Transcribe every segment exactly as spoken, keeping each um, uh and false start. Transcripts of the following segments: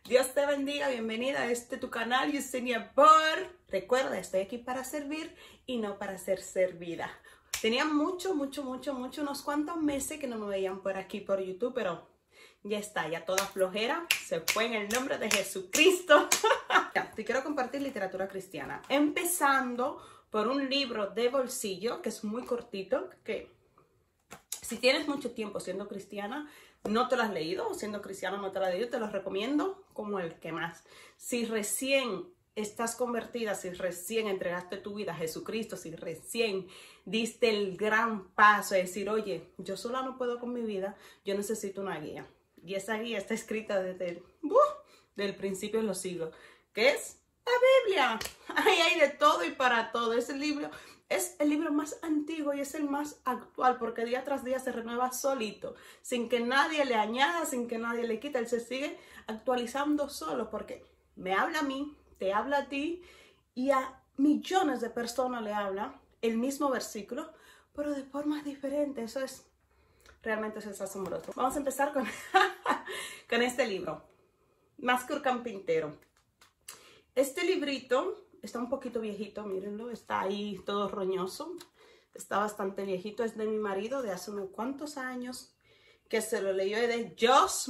Dios te bendiga, bienvenida a este tu canal, Yesenia Por. Recuerda, estoy aquí para servir y no para ser servida. Tenía mucho, mucho, mucho, mucho, unos cuantos meses que no me veían por aquí por YouTube, pero ya está, ya toda flojera se fue en el nombre de Jesucristo. Te quiero compartir literatura cristiana, empezando por un libro de bolsillo que es muy cortito, que si tienes mucho tiempo siendo cristiana, no te lo has leído, siendo cristiano no te lo has leído, te lo recomiendo como el que más. Si recién estás convertida, si recién entregaste tu vida a Jesucristo, si recién diste el gran paso de decir, oye, yo sola no puedo con mi vida, yo necesito una guía. Y esa guía está escrita desde el, uh, del principio de los siglos, que es la Biblia. Ahí hay de todo y para todo. Ese libro es el libro más antiguo y es el más actual porque día tras día se renueva solito, sin que nadie le añada, sin que nadie le quite. Él se sigue actualizando solo porque me habla a mí, te habla a ti y a millones de personas le habla el mismo versículo, pero de formas diferentes. Eso es, realmente eso es asombroso. Vamos a empezar con, con este libro, Más que un carpintero. Este librito está un poquito viejito, mírenlo, está ahí todo roñoso, está bastante viejito, es de mi marido de hace unos cuantos años, que se lo leyó de Josh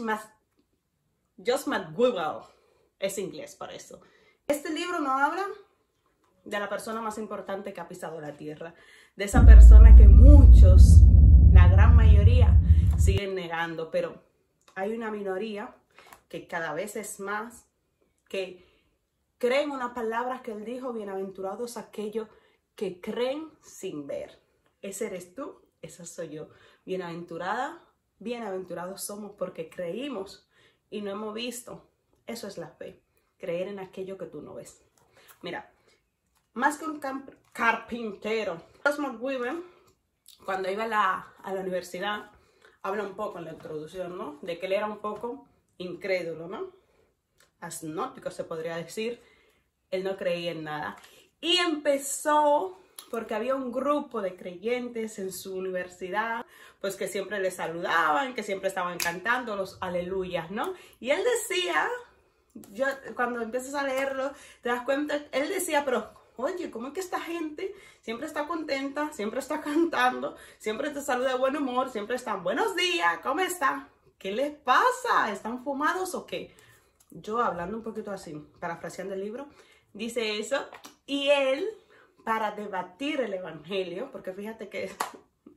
McDougall, es inglés por eso. Este libro nos habla de la persona más importante que ha pisado la tierra, de esa persona que muchos, la gran mayoría, siguen negando, pero hay una minoría que cada vez es más, que creen una palabra que él dijo, bienaventurados aquellos que creen sin ver. Ese eres tú, esa soy yo. Bienaventurada, bienaventurados somos porque creímos y no hemos visto. Eso es la fe, creer en aquello que tú no ves. Mira, más que un carpintero. Josh McDougall, cuando iba a la, a la universidad, habla un poco en la introducción, ¿no? De que él era un poco incrédulo, ¿no? Agnóstico se podría decir. Él no creía en nada y empezó porque había un grupo de creyentes en su universidad, pues que siempre le saludaban, que siempre estaban cantando los aleluyas, ¿no? Y él decía, yo cuando empiezas a leerlo te das cuenta, él decía, pero oye, ¿cómo es que esta gente siempre está contenta, siempre está cantando, siempre te saluda de buen humor, siempre están buenos días, ¿cómo está? ¿Qué les pasa? ¿Están fumados o qué? Yo hablando un poquito así, parafraseando el libro, dice eso, y él, para debatir el evangelio, porque fíjate que es,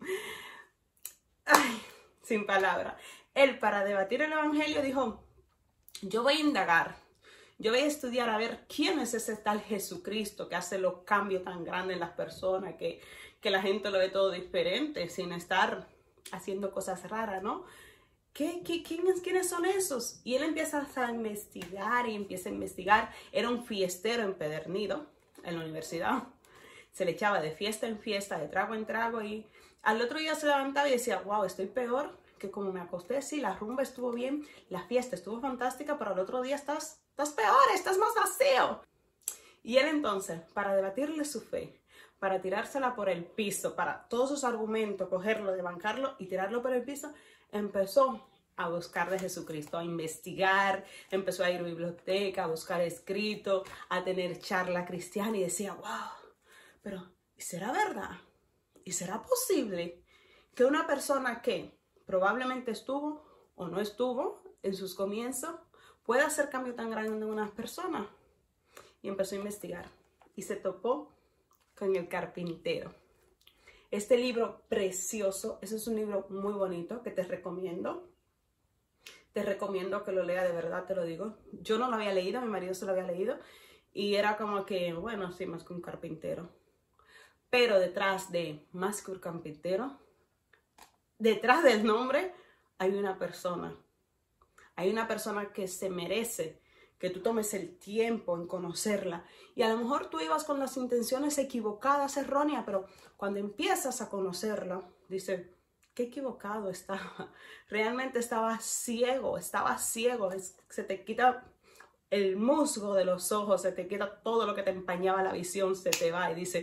ay, sin palabras, él para debatir el evangelio dijo, yo voy a indagar, yo voy a estudiar a ver quién es ese tal Jesucristo que hace los cambios tan grandes en las personas, que, que la gente lo ve todo diferente, sin estar haciendo cosas raras, ¿no? ¿Qué, qué, quiénes, ¿Quiénes son esos? Y él empieza a investigar y empieza a investigar. Era un fiestero empedernido en la universidad. Se le echaba de fiesta en fiesta, de trago en trago. Y al otro día se levantaba y decía, wow, estoy peor que como me acosté. Sí, la rumba estuvo bien, la fiesta estuvo fantástica, pero al otro día estás, estás peor, estás más vacío. Y él entonces, para debatirle su fe, para tirársela por el piso, para todos sus argumentos, cogerlo, desbancarlo y tirarlo por el piso, empezó a buscar de Jesucristo, a investigar, empezó a ir a biblioteca, a buscar escrito, a tener charla cristiana y decía, wow, pero ¿y será verdad? ¿Y será posible que una persona que probablemente estuvo o no estuvo en sus comienzos pueda hacer cambio tan grande en una persona? Y empezó a investigar y se topó con el carpintero. Este libro precioso, ese es un libro muy bonito que te recomiendo. Te recomiendo que lo leas, de verdad te lo digo. Yo no lo había leído, mi marido se lo había leído. Y era como que, bueno, sí, más que un carpintero. Pero detrás de más que un carpintero, detrás del nombre, hay una persona. Hay una persona que se merece que tú tomes el tiempo en conocerla. Y a lo mejor tú ibas con las intenciones equivocadas, erróneas, pero cuando empiezas a conocerla, dices, qué equivocado estaba. Realmente estaba ciego, estaba ciego. Se te quita el musgo de los ojos, se te quita todo lo que te empañaba la visión, se te va y dice,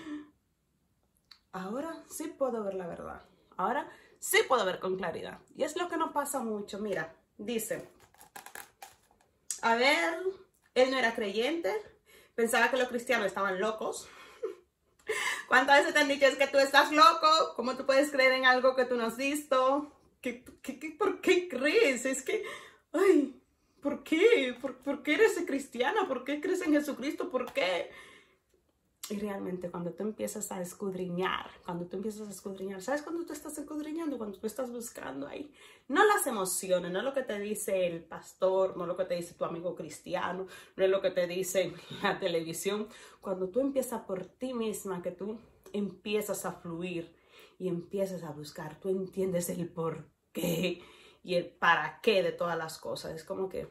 ahora sí puedo ver la verdad. Ahora sí puedo ver con claridad. Y es lo que nos pasa mucho. Mira, dice, a ver, él no era creyente, pensaba que los cristianos estaban locos. ¿Cuántas veces te han dicho es que tú estás loco? ¿Cómo tú puedes creer en algo que tú no has visto? ¿Qué, qué, qué, ¿Por qué crees? Es que, ay, ¿por qué? ¿Por, ¿Por qué eres cristiana? ¿Por qué crees en Jesucristo? ¿Por qué? Y realmente cuando tú empiezas a escudriñar, cuando tú empiezas a escudriñar, ¿sabes cuando tú estás escudriñando? Cuando tú estás buscando ahí. No las emociones, no es lo que te dice el pastor, no es lo que te dice tu amigo cristiano, no es lo que te dice la televisión. Cuando tú empiezas por ti misma, que tú empiezas a fluir y empiezas a buscar, tú entiendes el por qué y el para qué de todas las cosas. Es como que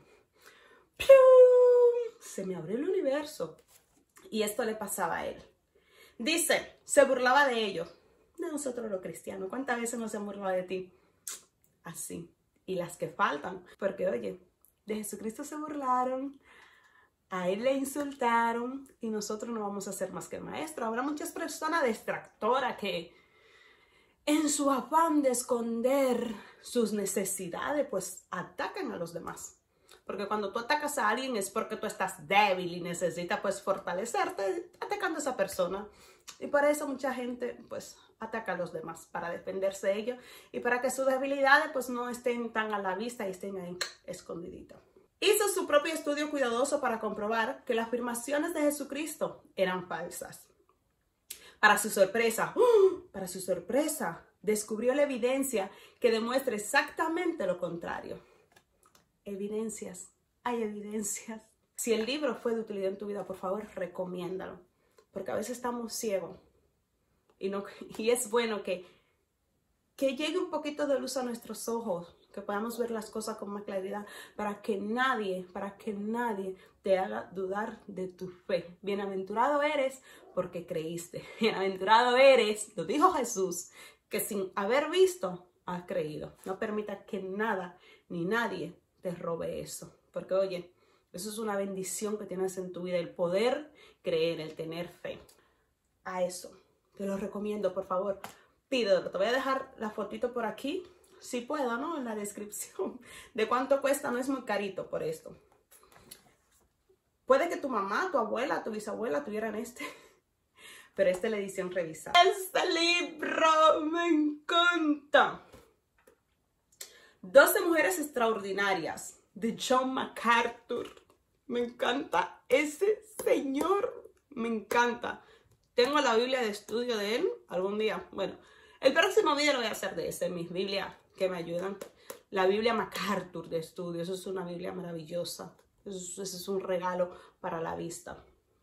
¡pium! Se me abrió el universo. Y esto le pasaba a él. Dice, se burlaba de ellos. De nosotros los cristianos. ¿Cuántas veces no se han burlado de ti? Así. Y las que faltan. Porque, oye, de Jesucristo se burlaron. A él le insultaron. Y nosotros no vamos a ser más que el maestro. Habrá muchas personas distractoras que en su afán de esconder sus necesidades, pues atacan a los demás. Porque cuando tú atacas a alguien es porque tú estás débil y necesitas pues fortalecerte atacando a esa persona. Y para eso mucha gente pues ataca a los demás para defenderse de ellos y para que sus debilidades pues no estén tan a la vista y estén ahí escondiditas. Hizo su propio estudio cuidadoso para comprobar que las afirmaciones de Jesucristo eran falsas. Para su sorpresa, ¡uh! para su sorpresa, descubrió la evidencia que demuestra exactamente lo contrario. Evidencias, hay evidencias. Si el libro fue de utilidad en tu vida, por favor, recomiéndalo. Porque a veces estamos ciegos. Y, no, y es bueno que, que llegue un poquito de luz a nuestros ojos. Que podamos ver las cosas con más claridad. Para que nadie, para que nadie te haga dudar de tu fe. Bienaventurado eres porque creíste. Bienaventurado eres, lo dijo Jesús, que sin haber visto, has creído. No permita que nada ni nadie te robe eso, porque oye, eso es una bendición que tienes en tu vida, el poder creer, el tener fe. A eso, te lo recomiendo, por favor, pídelo. Te voy a dejar la fotito por aquí, si puedo, ¿no? En la descripción, de cuánto cuesta, no es muy carito por esto. Puede que tu mamá, tu abuela, tu bisabuela tuvieran este, pero esta es la edición revisada. Este libro me encanta. doce mujeres extraordinarias, de John MacArthur. Me encanta ese señor, me encanta. Tengo la Biblia de estudio de él algún día. Bueno, el próximo video lo voy a hacer de ese, mis Biblias que me ayudan. La Biblia MacArthur de estudio, eso es una Biblia maravillosa. Eso, eso es un regalo para la vista.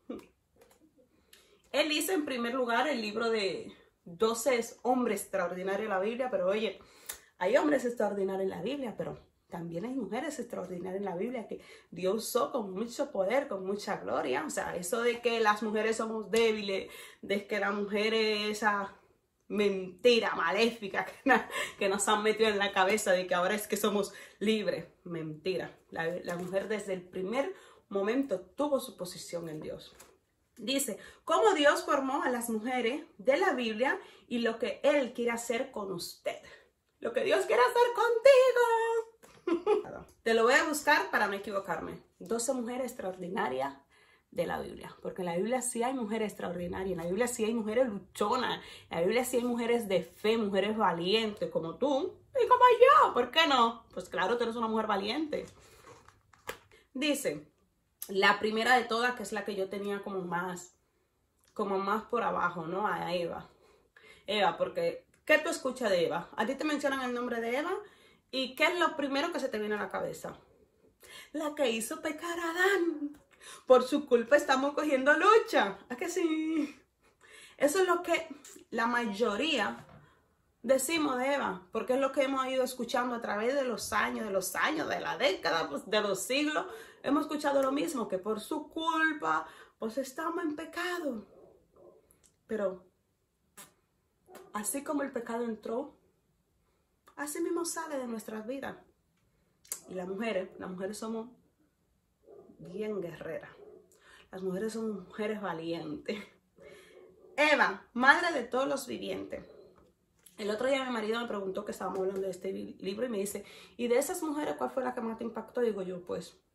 Él hizo en primer lugar el libro de doce hombres extraordinarios de la Biblia, pero oye, hay hombres extraordinarios en la Biblia, pero también hay mujeres extraordinarias en la Biblia que Dios usó con mucho poder, con mucha gloria. O sea, eso de que las mujeres somos débiles, de que la mujer es esa mentira maléfica que, na, que nos han metido en la cabeza de que ahora es que somos libres. Mentira. La, la mujer desde el primer momento tuvo su posición en Dios. Dice, cómo Dios formó a las mujeres de la Biblia y lo que Él quiere hacer con usted. Lo que Dios quiere hacer contigo. Te lo voy a buscar para no equivocarme. doce mujeres extraordinarias de la Biblia. Porque en la Biblia sí hay mujeres extraordinarias. En la Biblia sí hay mujeres luchonas. En la Biblia sí hay mujeres de fe, mujeres valientes como tú y como yo. ¿Por qué no? Pues claro, tú eres una mujer valiente. Dice, la primera de todas, que es la que yo tenía como más, como más por abajo, ¿no? A Eva. Eva, porque... ¿qué tú escuchas de Eva? A ti te mencionan el nombre de Eva y ¿qué es lo primero que se te viene a la cabeza? La que hizo pecar a Adán. Por su culpa estamos cogiendo lucha. ¿A que sí? Eso es lo que la mayoría decimos de Eva, porque es lo que hemos ido escuchando a través de los años, de los años, de la década, pues, de los siglos. Hemos escuchado lo mismo, que por su culpa, pues estamos en pecado. Pero así como el pecado entró, así mismo sale de nuestras vidas. Y las mujeres, las mujeres somos bien guerreras. Las mujeres son mujeres valientes. Eva, madre de todos los vivientes. El otro día mi marido me preguntó que estábamos hablando de este libro y me dice, ¿y de esas mujeres cuál fue la que más te impactó? Y digo yo, pues,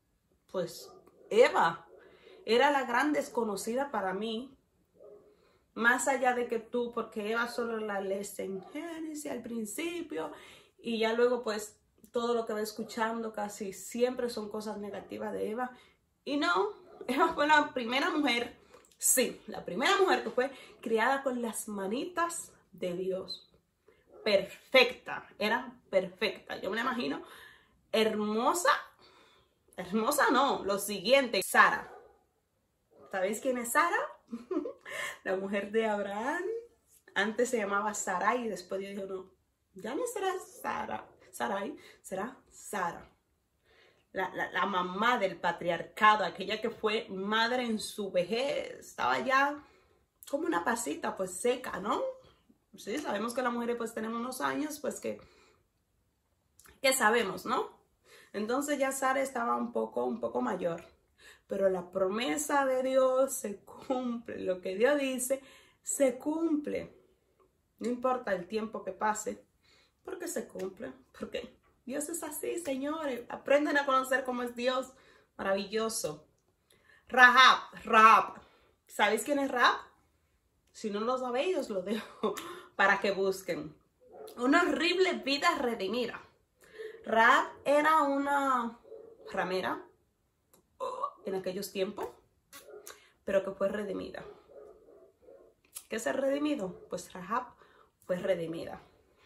pues Eva era la gran desconocida para mí. Más allá de que tú, porque Eva solo la lees en Génesis al principio y ya luego pues todo lo que va escuchando casi siempre son cosas negativas de Eva. Y no, Eva fue la primera mujer, sí, la primera mujer que fue criada con las manitas de Dios. Perfecta, era perfecta. Yo me la imagino hermosa, hermosa no, lo siguiente, Sara. ¿Sabéis quién es Sara? La mujer de Abraham. Antes se llamaba Sarai y después Dios dijo, no, ya no será Sara, Sarai, será Sara. La, la, la mamá del patriarcado, aquella que fue madre en su vejez, estaba ya como una pasita, pues seca, ¿no? Sí, sabemos que las mujeres pues tenemos unos años, pues que, que sabemos, ¿no? Entonces ya Sara estaba un poco, un poco mayor. Pero la promesa de Dios se cumple. Lo que Dios dice se cumple. No importa el tiempo que pase, porque se cumple. Porque Dios es así, señores. Aprendan a conocer cómo es Dios. Maravilloso. Rahab, Rahab. ¿Sabéis quién es Rahab? Si no lo sabéis, os lo dejo para que busquen. Una horrible vida redimida. Rahab era una ramera en aquellos tiempos, pero que fue redimida. ¿Qué es ser redimido? Pues Rahab fue redimida.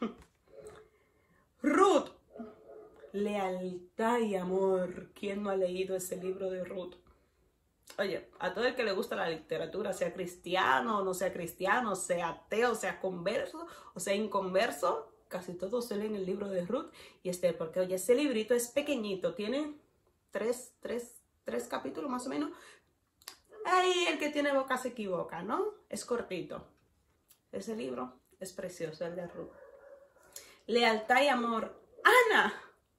Ruth, lealtad y amor. ¿Quién no ha leído ese libro de Ruth? Oye, a todo el que le gusta la literatura, sea cristiano, no sea cristiano, sea ateo, sea converso o sea inconverso, casi todos se leen el libro de Ruth y este, porque oye, ese librito es pequeñito, tiene tres, tres Tres capítulos más o menos. Ahí el que tiene boca se equivoca, ¿no? Es cortito. Ese libro es precioso, el de Ruth. Lealtad y amor. Ana.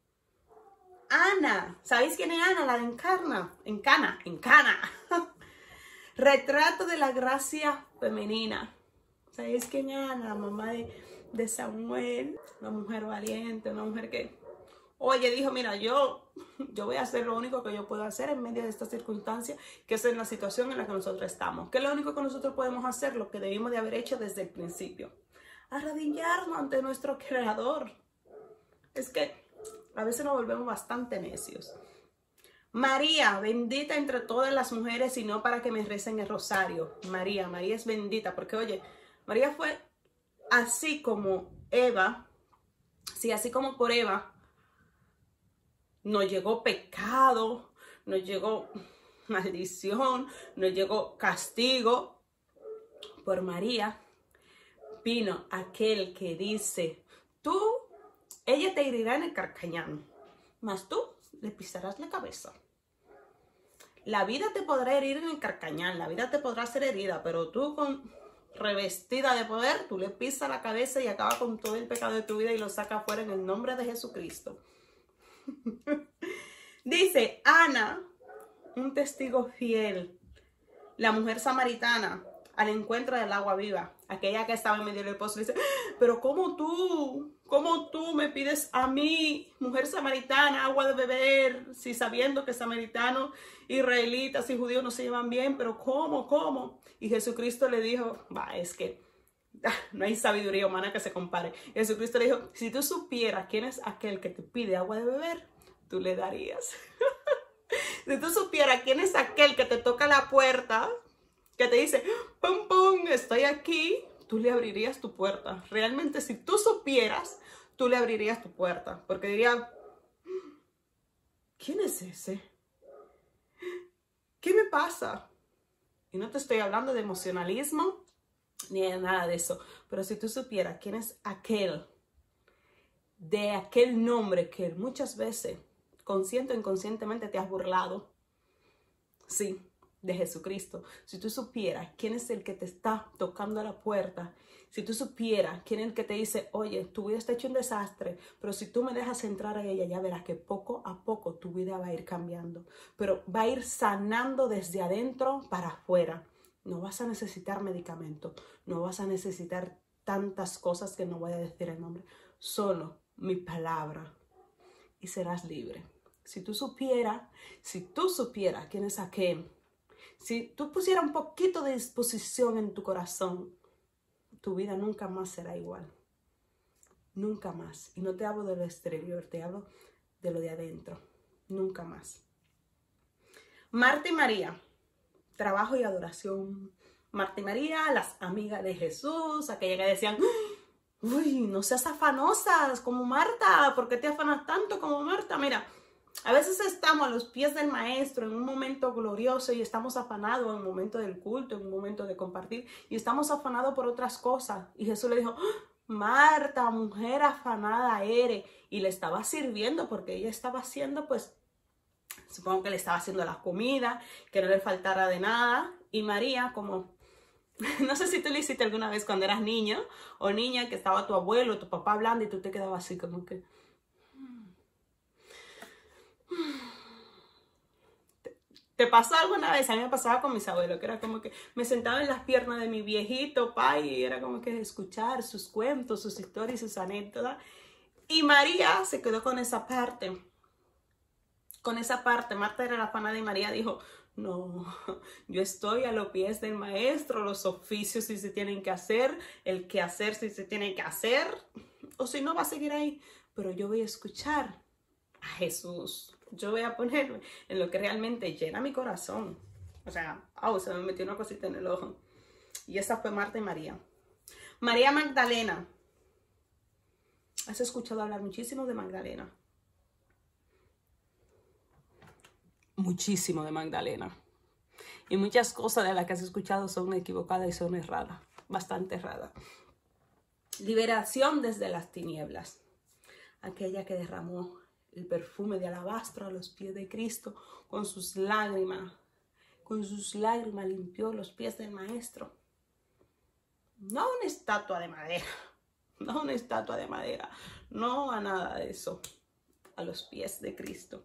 Ana. ¿Sabéis quién es Ana? La de Encarna. Encana. Encana. Retrato de la gracia femenina. ¿Sabéis quién es Ana? La mamá de, de Samuel. Una mujer valiente, una mujer que... Oye, dijo, mira, yo, yo voy a hacer lo único que yo puedo hacer en medio de esta circunstancia, que es en la situación en la que nosotros estamos. ¿Qué es lo único que nosotros podemos hacer? Lo que debimos de haber hecho desde el principio. Arrodillarnos ante nuestro Creador. Es que a veces nos volvemos bastante necios. María, bendita entre todas las mujeres y no para que me recen el rosario. María, María es bendita porque, oye, María fue así como Eva, sí, así como por Eva, nos llegó pecado, nos llegó maldición, nos llegó castigo. Por María vino aquel que dice, tú, ella te herirá en el carcañán, mas tú le pisarás la cabeza. La vida te podrá herir en el carcañán, la vida te podrá hacer herida, pero tú con revestida de poder, tú le pisas la cabeza y acaba con todo el pecado de tu vida y lo saca fuera en el nombre de Jesucristo. Dice Ana, un testigo fiel, la mujer samaritana al encuentro del agua viva, aquella que estaba en medio del pozo, dice, pero ¿cómo tú? ¿Cómo tú me pides a mí, mujer samaritana, agua de beber? Si sabiendo que samaritanos, israelitas y judíos no se llevan bien, pero ¿cómo? ¿Cómo? Y Jesucristo le dijo, va, es que ah, no hay sabiduría humana que se compare. Jesucristo le dijo, si tú supieras quién es aquel que te pide agua de beber, tú le darías. Si tú supieras quién es aquel que te toca la puerta, que te dice, pum, pum, estoy aquí, tú le abrirías tu puerta. Realmente, si tú supieras, tú le abrirías tu puerta. Porque diría, ¿quién es ese? ¿Qué me pasa? Y no te estoy hablando de emocionalismo, ni de nada de eso. Pero si tú supieras quién es aquel, de aquel nombre que muchas veces, consciente o inconscientemente, te has burlado. Sí, de Jesucristo. Si tú supieras quién es el que te está tocando a la puerta, si tú supieras quién es el que te dice, oye, tu vida está hecho un desastre, pero si tú me dejas entrar a ella, ya verás que poco a poco tu vida va a ir cambiando, pero va a ir sanando desde adentro para afuera. No vas a necesitar medicamentos, no vas a necesitar tantas cosas que no voy a decir el nombre, solo mi palabra y serás libre. Si tú supieras, si tú supieras quién es aquel, si tú pusieras un poquito de disposición en tu corazón, tu vida nunca más será igual. Nunca más. Y no te hablo de lo exterior, te hablo de lo de adentro. Nunca más. Marta y María, trabajo y adoración. Marta y María, las amigas de Jesús, aquellas que decían, uy, no seas afanosas como Marta, ¿por qué te afanas tanto como Marta? Mira, a veces estamos a los pies del maestro en un momento glorioso y estamos afanados en un momento del culto, en un momento de compartir, y estamos afanados por otras cosas. Y Jesús le dijo, Marta, mujer afanada eres, y le estaba sirviendo porque ella estaba haciendo, pues, supongo que le estaba haciendo la comida, que no le faltara de nada. Y María, como, no sé si tú lo hiciste alguna vez cuando eras niño o niña, que estaba tu abuelo, tu papá hablando y tú te quedabas así como que... ¿Te pasó alguna vez? A mí me pasaba con mis abuelos, que era como que me sentaba en las piernas de mi viejito pai y era como que escuchar sus cuentos, sus historias, sus anécdotas. Y María se quedó con esa parte. Con esa parte, Marta era la pana de María, dijo, no, yo estoy a los pies del maestro, los oficios si se tienen que hacer, el qué hacer si se tiene que hacer, o si no va a seguir ahí, pero yo voy a escuchar a Jesús, yo voy a ponerme en lo que realmente llena mi corazón. O sea, oh, se me metió una cosita en el ojo. Y esa fue Marta y María. María Magdalena. ¿Has escuchado hablar muchísimo de Magdalena? Muchísimo de Magdalena. Y muchas cosas de las que has escuchado son equivocadas y son erradas. Bastante erradas. Liberación desde las tinieblas. Aquella que derramó el perfume de alabastro a los pies de Cristo con sus lágrimas. Con sus lágrimas limpió los pies del maestro. No una estatua de madera. No una estatua de madera. No a nada de eso. A los pies de Cristo.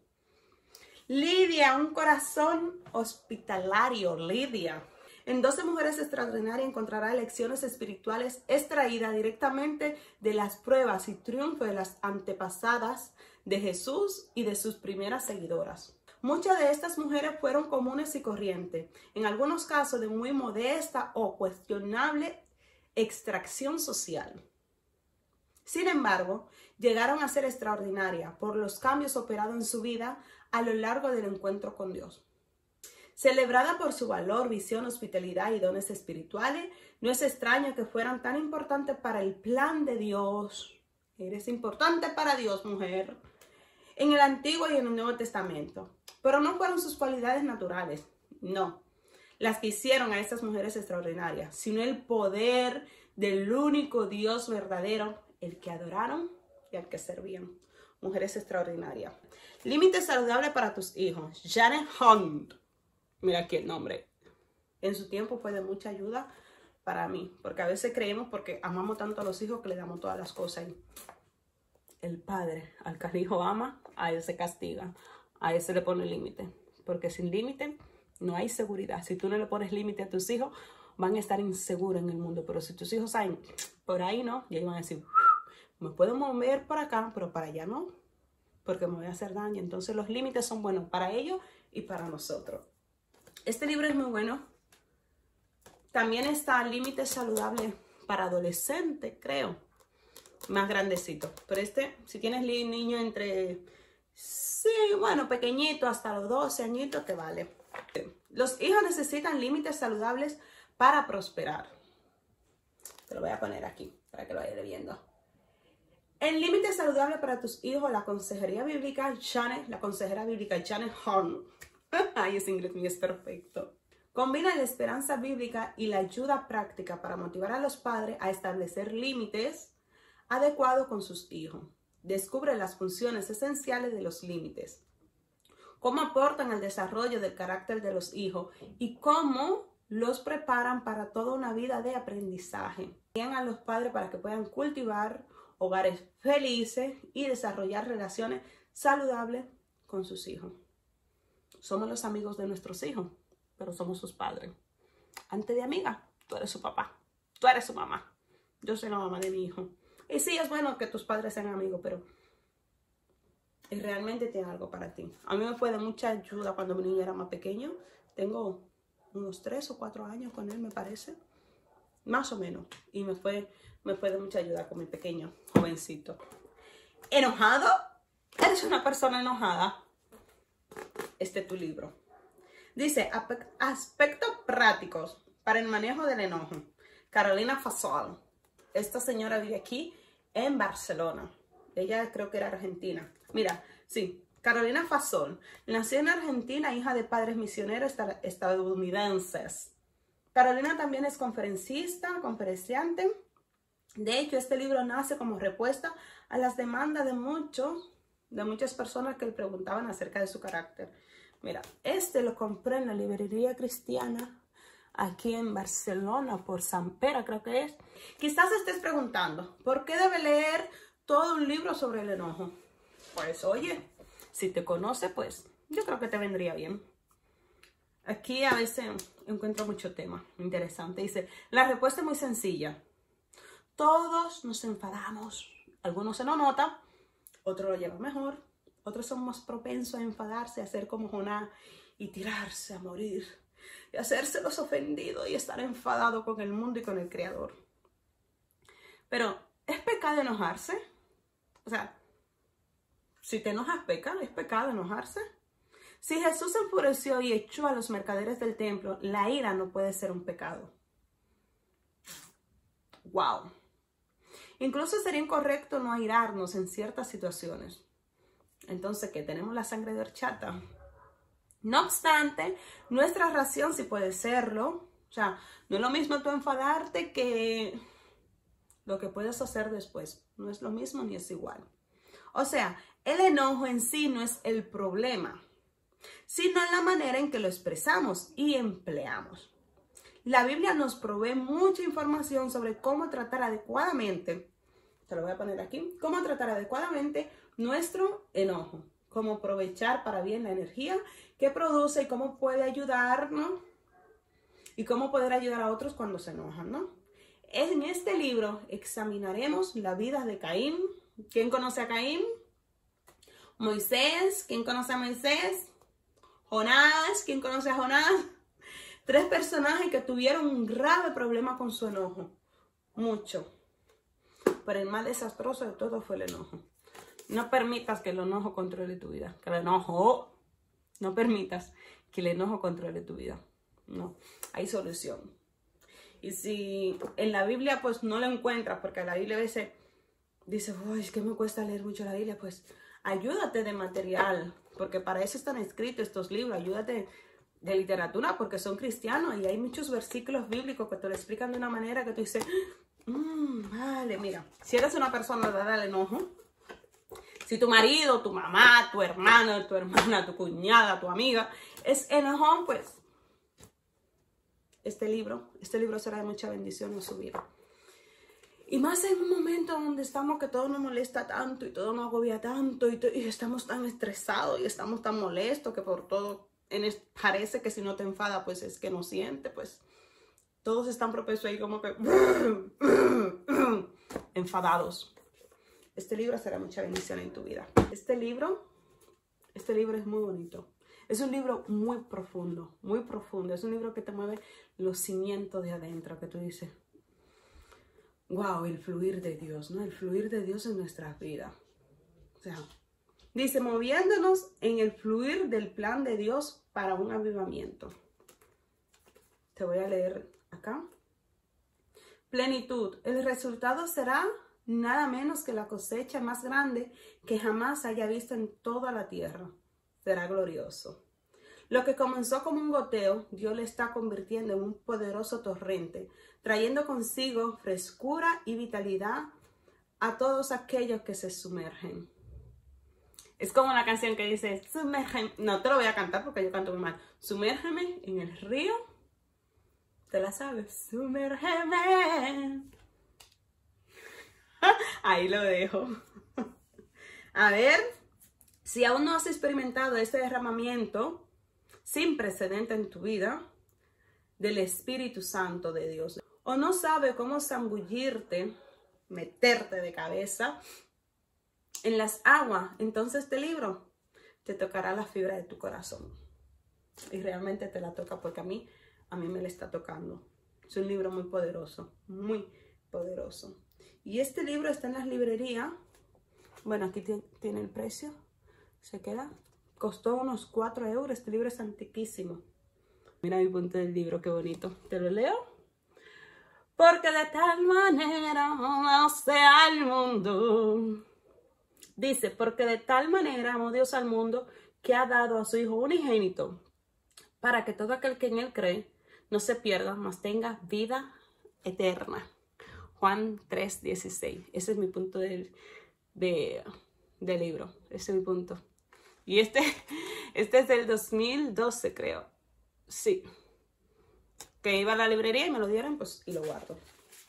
Lidia, un corazón hospitalario. Lidia. En doce mujeres extraordinarias encontrará lecciones espirituales extraídas directamente de las pruebas y triunfos de las antepasadas de Jesús y de sus primeras seguidoras. Muchas de estas mujeres fueron comunes y corrientes, en algunos casos de muy modesta o cuestionable extracción social. Sin embargo, llegaron a ser extraordinarias por los cambios operados en su vida a lo largo del encuentro con Dios. Celebrada por su valor, visión, hospitalidad y dones espirituales, no es extraño que fueran tan importantes para el plan de Dios. Eres importante para Dios, mujer. En el Antiguo y en el Nuevo Testamento. Pero no fueron sus cualidades naturales, no, las que hicieron a estas mujeres extraordinarias, sino el poder del único Dios verdadero, el que adoraron y al que servían. Mujeres extraordinarias. Límite saludable para tus hijos. Janet Hunt. Mira aquí el nombre. En su tiempo fue de mucha ayuda para mí, porque a veces creemos porque amamos tanto a los hijos que le damos todas las cosas. Y el padre al que el hijo ama, a él se castiga, a él se le pone límite, porque sin límite no hay seguridad. Si tú no le pones límite a tus hijos, van a estar inseguros en el mundo, pero si tus hijos saben, por ahí no, y ellos van a decir, me puedo mover por acá, pero para allá no, porque me voy a hacer daño. Entonces los límites son buenos para ellos y para nosotros. Este libro es muy bueno. También está Límite Saludable para Adolescentes, creo. Más grandecito. Pero este, si tienes niño entre, sí, bueno, pequeñito, hasta los doce añitos, te vale. Los hijos necesitan límites saludables para prosperar. Te lo voy a poner aquí para que lo vayas viendo. En Límite Saludable para tus hijos, la consejería bíblica Janet, la consejera bíblica Janet Hunt. Ay, ese inglés mío es perfecto. Combina la esperanza bíblica y la ayuda práctica para motivar a los padres a establecer límites adecuados con sus hijos. Descubre las funciones esenciales de los límites, cómo aportan al desarrollo del carácter de los hijos y cómo los preparan para toda una vida de aprendizaje. Guían a los padres para que puedan cultivar hogares felices y desarrollar relaciones saludables con sus hijos. Somos los amigos de nuestros hijos, pero somos sus padres. Antes de amiga, tú eres su papá, tú eres su mamá. Yo soy la mamá de mi hijo. Y sí, es bueno que tus padres sean amigos, pero y realmente tiene algo para ti. A mí me fue de mucha ayuda cuando mi niño era más pequeño. Tengo unos tres o cuatro años con él, me parece. Más o menos. Y me fue, me fue de mucha ayuda con mi pequeño jovencito. ¿Enojado? ¿Eres una persona enojada? Este es tu libro. Dice, aspectos prácticos para el manejo del enojo. Carolina Fasol. Esta señora vive aquí en Barcelona. Ella creo que era argentina. Mira, sí, Carolina Fasol. Nació en Argentina, hija de padres misioneros estadounidenses. Carolina también es conferencista, conferenciante. De hecho, este libro nace como respuesta a las demandas de muchos, de muchas personas que le preguntaban acerca de su carácter. Mira, este lo compré en la librería cristiana aquí en Barcelona por San Pera, creo que es. Quizás estés preguntando, ¿por qué debe leer todo un libro sobre el enojo? Pues oye, si te conoce, pues yo creo que te vendría bien. Aquí a veces encuentro mucho tema interesante. Dice, la respuesta es muy sencilla. Todos nos enfadamos. Algunos se lo notan, otros lo llevan mejor. Otros son más propensos a enfadarse, a hacer como Jonás y tirarse a morir. Y hacerse los ofendidos y estar enfadado con el mundo y con el Creador. Pero, ¿es pecado enojarse? O sea, si te enojas, peca. ¿Es pecado enojarse? Si Jesús se enfureció y echó a los mercaderes del templo, la ira no puede ser un pecado. ¡Wow! Incluso sería incorrecto no airarnos en ciertas situaciones. Entonces, ¿qué? ¿Tenemos la sangre de horchata? No obstante, nuestra ración sí puede serlo. O sea, no es lo mismo tú enfadarte que lo que puedes hacer después. No es lo mismo ni es igual. O sea, el enojo en sí no es el problema, sino en la manera en que lo expresamos y empleamos. La Biblia nos provee mucha información sobre cómo tratar adecuadamente, te lo voy a poner aquí, cómo tratar adecuadamente nuestro enojo, cómo aprovechar para bien la energía que produce y cómo puede ayudarnos y cómo poder ayudar a otros cuando se enojan, ¿no? En este libro examinaremos la vida de Caín. ¿Quién conoce a Caín? Moisés. ¿Quién conoce a Moisés? Jonás. ¿Quién conoce a Jonás? Tres personajes que tuvieron un grave problema con su enojo. Mucho. Pero el más desastroso de todo fue el enojo. No permitas que el enojo controle tu vida. Que el enojo, no permitas que el enojo controle tu vida. No, hay solución. Y si en la Biblia pues no lo encuentras, porque la Biblia a veces dice, uy, es que me cuesta leer mucho la Biblia, pues ayúdate de material, porque para eso están escritos estos libros. Ayúdate de literatura, porque son cristianos y hay muchos versículos bíblicos que te lo explican de una manera que tú dices, mmm, vale, mira, si eres una persona dada al enojo, si tu marido, tu mamá, tu hermano, tu hermana, tu cuñada, tu amiga es enojón, pues este libro, este libro será de mucha bendición en su vida. Y más en un momento donde estamos que todo nos molesta tanto y todo nos agobia tanto y, y estamos tan estresados y estamos tan molestos que por todo en es, parece que si no te enfada pues es que no siente, pues todos están propensos ahí como que enfadados. Este libro será mucha bendición en tu vida. Este libro, este libro es muy bonito. Es un libro muy profundo, muy profundo. Es un libro que te mueve los cimientos de adentro, que tú dices, wow, el fluir de Dios, ¿no? El fluir de Dios en nuestras vidas. O sea, dice, moviéndonos en el fluir del plan de Dios para un avivamiento. Te voy a leer acá. Plenitud. El resultado será nada menos que la cosecha más grande que jamás haya visto en toda la tierra. Será glorioso. Lo que comenzó como un goteo, Dios le está convirtiendo en un poderoso torrente, trayendo consigo frescura y vitalidad a todos aquellos que se sumergen. Es como una canción que dice, sumérgeme, no te lo voy a cantar porque yo canto muy mal, sumérgeme en el río, ¿te la sabes? Sumérgeme. Ahí lo dejo. A ver, si aún no has experimentado este derramamiento sin precedente en tu vida del Espíritu Santo de Dios, o no sabes cómo zambullirte, meterte de cabeza en las aguas, entonces este libro te tocará la fibra de tu corazón. Y realmente te la toca porque a mí, a mí me la está tocando. Es un libro muy poderoso, muy poderoso. Y este libro está en las librerías. Bueno, aquí tiene el precio. Se queda. Costó unos cuatro euros. Este libro es antiquísimo. Mira mi punto del libro, qué bonito. ¿Te lo leo? Porque de tal manera amó al mundo. Dice, porque de tal manera amó Dios al mundo que ha dado a su Hijo unigénito, para que todo aquel que en él cree no se pierda, mas tenga vida eterna. Juan tres dieciséis. Ese es mi punto del de, de libro. Ese es mi punto. Y este, este es del dos mil doce, creo. Sí. Que iba a la librería y me lo dieron, pues, y lo guardo.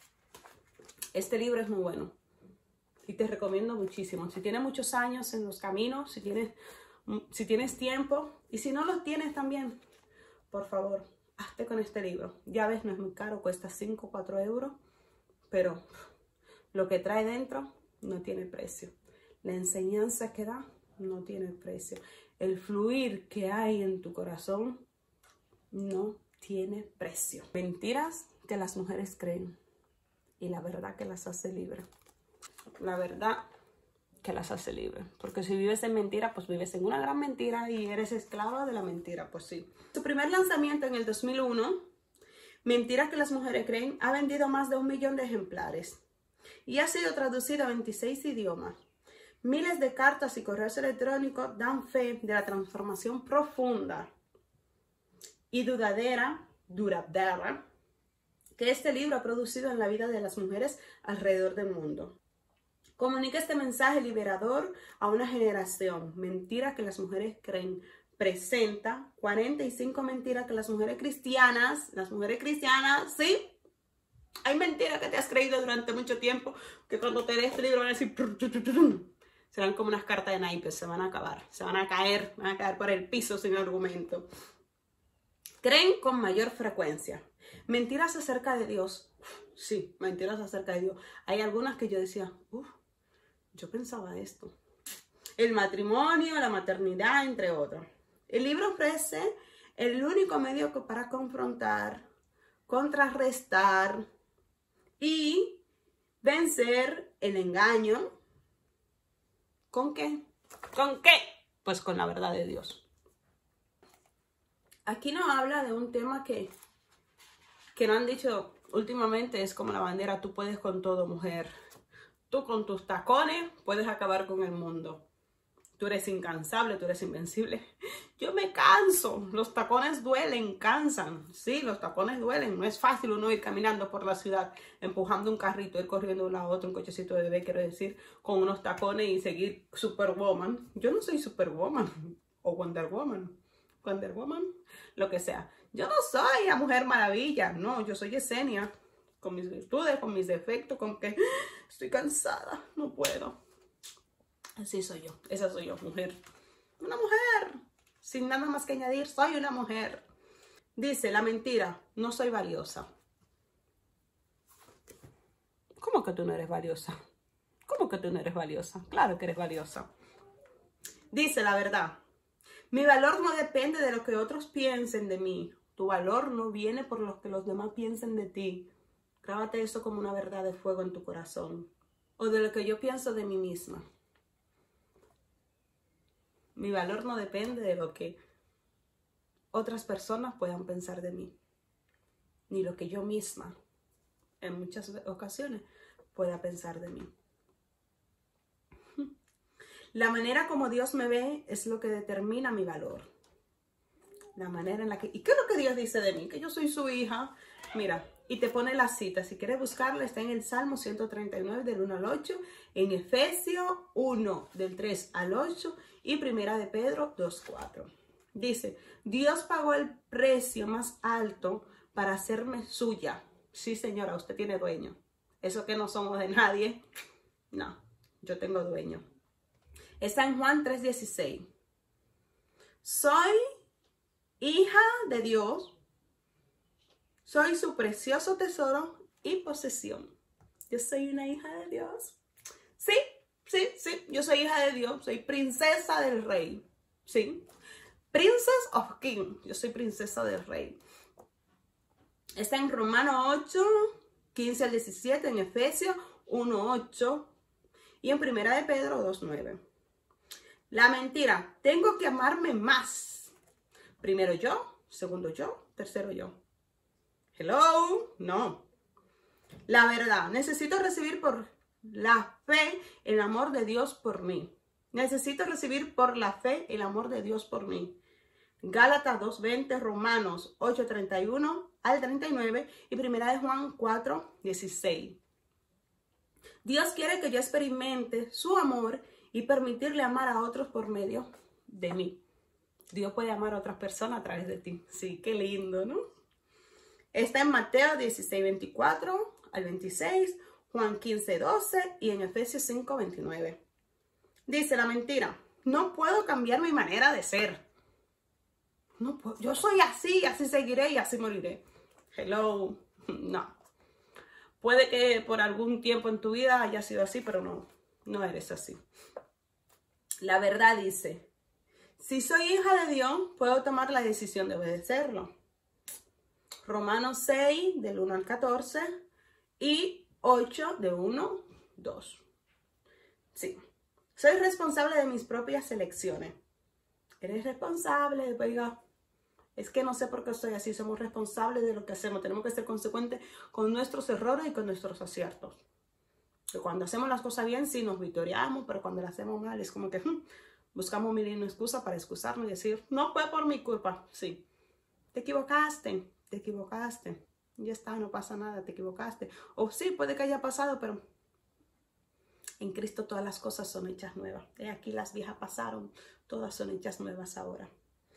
Este libro es muy bueno. Y te recomiendo muchísimo. Si tienes muchos años en los caminos, si tienes, si tienes tiempo, y si no los tienes también, por favor, hazte con este libro. Ya ves, no es muy caro, cuesta cinco o cuatro euros, pero lo que trae dentro no tiene precio. La enseñanza que da no tiene precio. El fluir que hay en tu corazón no tiene precio. Mentiras que las mujeres creen y la verdad que las hace libres. La verdad que las hace libres. Porque si vives en mentira, pues vives en una gran mentira y eres esclava de la mentira, pues sí. Su primer lanzamiento en el dos mil uno, Mentiras que las mujeres creen, ha vendido más de un millón de ejemplares y ha sido traducido a veintiséis idiomas. Miles de cartas y correos electrónicos dan fe de la transformación profunda y duradera, duradera, que este libro ha producido en la vida de las mujeres alrededor del mundo. Comunica este mensaje liberador a una generación. Mentiras que las mujeres creen. Presenta cuarenta y cinco mentiras que las mujeres cristianas, las mujeres cristianas, ¿sí? Hay mentiras que te has creído durante mucho tiempo, que cuando te des este libro van a decir, serán como unas cartas de naipes, se van a acabar, se van a caer, van a caer por el piso sin argumento. Creen con mayor frecuencia. Mentiras acerca de Dios. Sí, mentiras acerca de Dios. Hay algunas que yo decía, uff, yo pensaba esto. El matrimonio, la maternidad, entre otros. El libro ofrece el único medio para confrontar, contrarrestar y vencer el engaño. ¿Con qué? ¿Con qué? Pues con la verdad de Dios. Aquí no habla de un tema que, que no han dicho últimamente, es como la bandera, tú puedes con todo, mujer. Tú con tus tacones puedes acabar con el mundo. Tú eres incansable, tú eres invencible. Yo me canso. Los tacones duelen, cansan. Sí, los tacones duelen. No es fácil uno ir caminando por la ciudad, empujando un carrito, ir corriendo de un lado a otro, un cochecito de bebé, quiero decir, con unos tacones y seguir Superwoman. Yo no soy Superwoman o Wonder Woman. Wonder Woman, lo que sea. Yo no soy la Mujer Maravilla. No, yo soy Yesenia. Con mis virtudes, con mis defectos, con que estoy cansada, no puedo. Así soy yo, esa soy yo, mujer. Una mujer, sin nada más que añadir, soy una mujer. Dice, la mentira, no soy valiosa. ¿Cómo que tú no eres valiosa? ¿Cómo que tú no eres valiosa? Claro que eres valiosa. Dice la verdad, mi valor no depende de lo que otros piensen de mí. Tu valor no viene por lo que los demás piensen de ti. Grábate eso como una verdad de fuego en tu corazón. O de lo que yo pienso de mí misma. Mi valor no depende de lo que otras personas puedan pensar de mí. Ni lo que yo misma, en muchas ocasiones, pueda pensar de mí. La manera como Dios me ve es lo que determina mi valor. La manera en la que... ¿Y qué es lo que Dios dice de mí? Que yo soy su hija. Mira, y te pone la cita. Si quieres buscarla, está en el Salmo ciento treinta y nueve, del uno al ocho. En Efesios uno, del tres al ocho. Y Primera de Pedro dos, cuatro. Dice, Dios pagó el precio más alto para hacerme suya. Sí, señora, usted tiene dueño. Eso que no somos de nadie. No, yo tengo dueño. Está en Juan tres, dieciséis. Soy hija de Dios. Soy su precioso tesoro y posesión. Yo soy una hija de Dios. Sí, sí, sí, yo soy hija de Dios, soy princesa del rey, sí. Princess of King, yo soy princesa del rey. Está en Romanos ocho, quince al diecisiete, en Efesios uno, ocho y en Primera de Pedro dos, nueve. La mentira, tengo que amarme más. Primero yo, segundo yo, tercero yo. Hello, no. La verdad, necesito recibir por la fe el amor de Dios por mí. Necesito recibir por la fe el amor de Dios por mí. Gálatas dos veinte, Romanos ocho treinta y uno al treinta y nueve y Primera de Juan cuatro dieciséis. Dios quiere que yo experimente su amor y permitirle amar a otros por medio de mí. Dios puede amar a otras personas a través de ti. Sí, qué lindo, ¿no? Está en Mateo dieciséis veinticuatro al veintiséis, Juan quince doce y en Efesios cinco veintinueve. Dice la mentira, no puedo cambiar mi manera de ser. No puedo, yo soy así, así seguiré y así moriré. Hello, no. Puede que por algún tiempo en tu vida haya sido así, pero no, no eres así. La verdad dice, si soy hija de Dios, puedo tomar la decisión de obedecerlo. Romanos seis, del uno al catorce y ocho, de uno al dos. Sí, soy responsable de mis propias elecciones. Eres responsable, oiga. Es que no sé por qué estoy así. Somos responsables de lo que hacemos. Tenemos que ser consecuentes con nuestros errores y con nuestros aciertos. Que cuando hacemos las cosas bien, sí nos victoriamos, pero cuando las hacemos mal, es como que hmm, buscamos mil y una excusa para excusarnos y decir, no fue por mi culpa. Sí, te equivocaste, te equivocaste. Ya está, no pasa nada, te equivocaste. O sí, puede que haya pasado, pero en Cristo todas las cosas son hechas nuevas. He aquí las viejas pasaron, todas son hechas nuevas ahora.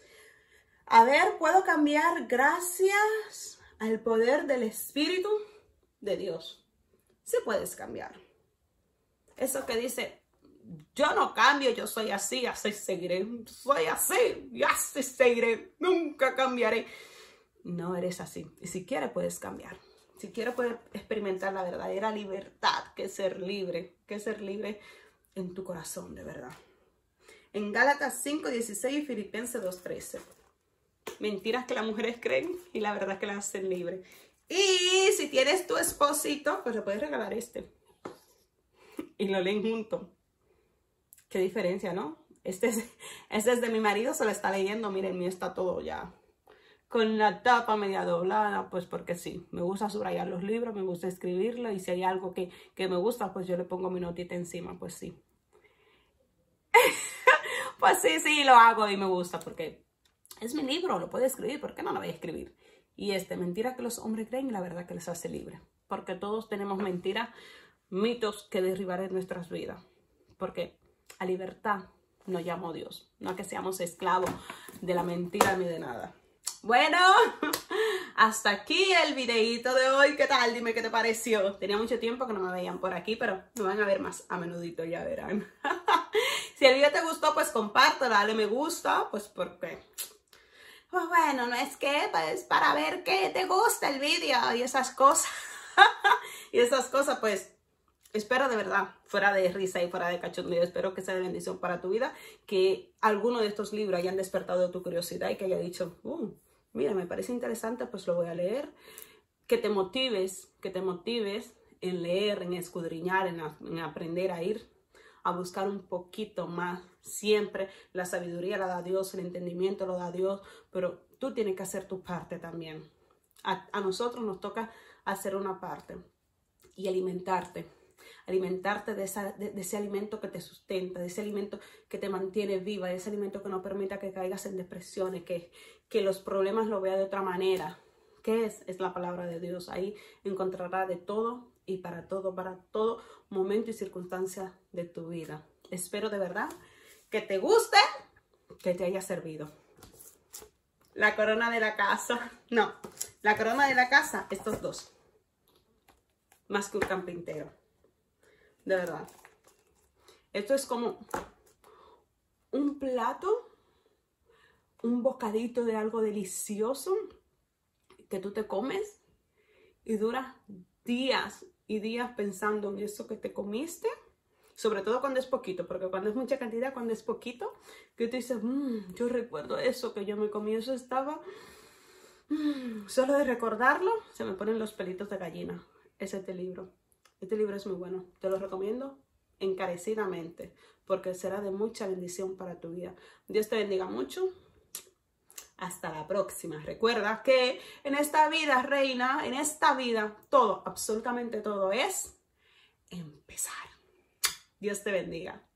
A ver, puedo cambiar gracias al poder del Espíritu de Dios. Sí puedes cambiar. Eso que dice, yo no cambio, yo soy así, así seguiré. Soy así y así seguiré. Nunca cambiaré. No eres así. Y si quieres, puedes cambiar. Si quieres, puedes experimentar la verdadera libertad, que es ser libre, que es ser libre en tu corazón, de verdad. En Gálatas cinco dieciséis y Filipenses dos trece. Mentiras que las mujeres creen y la verdad que las hacen libre. Y si tienes tu esposito, pues le puedes regalar este. Y lo leen juntos. Qué diferencia, ¿no? Este es, este es de mi marido, se lo está leyendo. Miren, el mío está todo ya con la tapa media doblada, pues porque sí. Me gusta subrayar los libros, me gusta escribirlo. Y si hay algo que, que me gusta, pues yo le pongo mi notita encima, pues sí. Pues sí, sí, lo hago y me gusta porque es mi libro, lo puedo escribir, ¿por qué no lo voy a escribir? Y este, mentira que los hombres creen y la verdad que les hace libre. Porque todos tenemos mentiras, mitos que derribar en nuestras vidas. Porque a libertad nos llamó Dios, no a que seamos esclavos de la mentira ni de nada. Bueno, hasta aquí el videito de hoy. ¿Qué tal? Dime qué te pareció. Tenía mucho tiempo que no me veían por aquí, pero me van a ver más a menudito, ya verán. Si el video te gustó, pues comparte, dale me gusta, pues porque... Pues bueno, no es que, pues para ver que te gusta el video y esas cosas. Y esas cosas, pues, espero de verdad, fuera de risa y fuera de cachondeo, espero que sea de bendición para tu vida, que alguno de estos libros hayan despertado tu curiosidad y que haya dicho, uh, mira, me parece interesante, pues lo voy a leer. Que te motives, que te motives en leer, en escudriñar, en, a, en aprender a ir a buscar un poquito más. Siempre la sabiduría la da Dios, el entendimiento lo da Dios, pero tú tienes que hacer tu parte también. A, a nosotros nos toca hacer una parte y alimentarte. Alimentarte de, esa, de, de ese alimento que te sustenta, de ese alimento que te mantiene viva, de ese alimento que no permita que caigas en depresiones, que, que los problemas lo veas de otra manera. ¿Qué es? Es la palabra de Dios. Ahí encontrarás de todo y para todo, para todo momento y circunstancia de tu vida. Espero de verdad que te guste, que te haya servido. La corona de la casa. No, la corona de la casa, estos dos. Más que un carpintero. De verdad. Esto es como un plato, un bocadito de algo delicioso que tú te comes y dura días y días pensando en eso que te comiste Sobre todo cuando es poquito, porque cuando es mucha cantidad, cuando es poquito, que tú dices, mmm, yo recuerdo eso que yo me comí, eso estaba... Mm, solo de recordarlo, se me ponen los pelitos de gallina. Es este libro. Este libro es muy bueno. Te lo recomiendo encarecidamente, porque será de mucha bendición para tu vida. Dios te bendiga mucho. Hasta la próxima. Recuerda que en esta vida, reina, en esta vida, todo, absolutamente todo es empezar. Dios te bendiga.